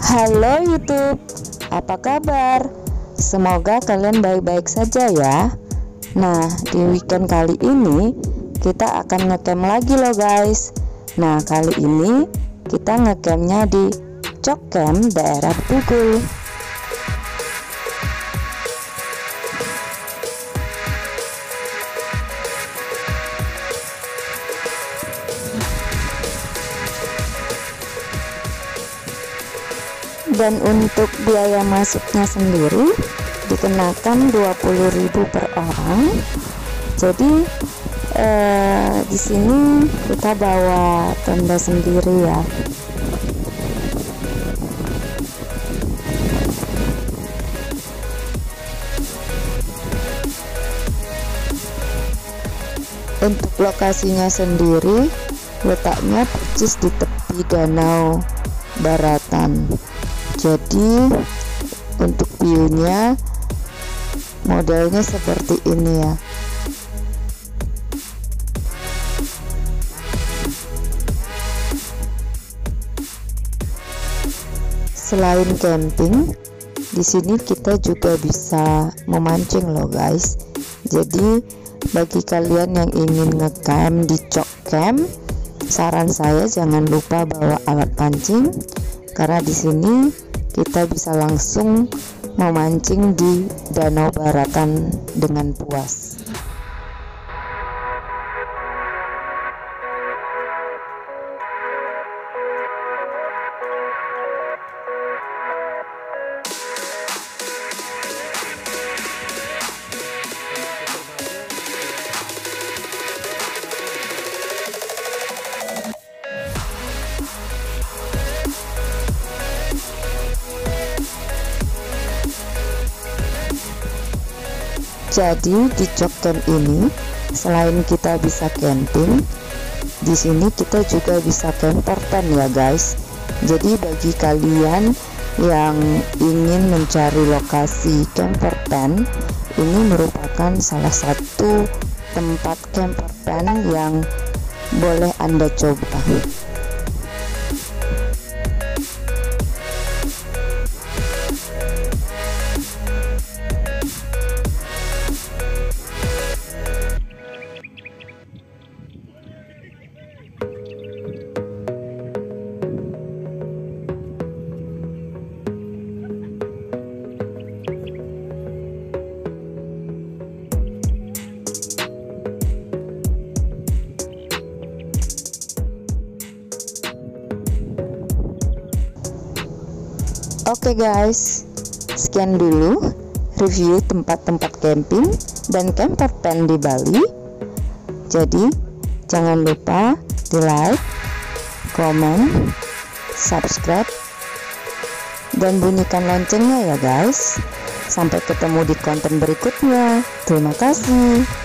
Halo YouTube, apa kabar? Semoga kalian baik-baik saja ya. Nah, di weekend kali ini kita akan ngecamp lagi loh guys. Nah, kali ini kita ngecampnya di Cok Camp daerah Tugul. Dan untuk biaya masuknya sendiri dikenakan 20.000 per orang. Jadi di sini kita bawa tenda sendiri ya. Untuk lokasinya sendiri letaknya persis di tepi danau Baratan. Jadi untuk view-nya modelnya seperti ini ya. Selain camping, di sini kita juga bisa memancing loh guys. Jadi bagi kalian yang ingin ngecamp di Cok Camp, saran saya jangan lupa bawa alat pancing, karena di sini kita bisa langsung memancing di Danau Baratan dengan puas. Jadi di Cok Camp ini selain kita bisa camping, di sini kita juga bisa camper tent ya guys. Jadi bagi kalian yang ingin mencari lokasi camper tent, ini merupakan salah satu tempat camper tent yang boleh Anda coba. Oke guys, sekian dulu review tempat-tempat camping dan camper tent di Bali. Jadi jangan lupa di like, komen, subscribe, dan bunyikan loncengnya ya guys. Sampai ketemu di konten berikutnya. Terima kasih.